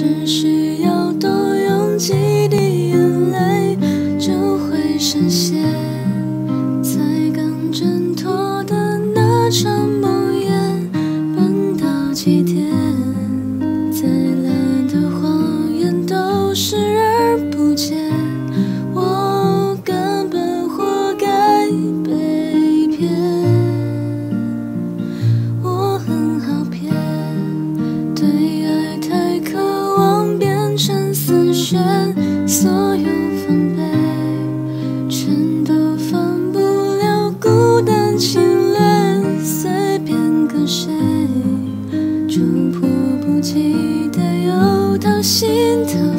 只需要多用几滴眼泪，就会实现才刚挣脱的那场梦魇。奔到极点，再烂的谎言都视而不见，我根本活该被骗。我很好骗，对爱太渴望变成死旋，所有防备全都防不了孤单侵略，随便跟谁就迫不及待又掏心掏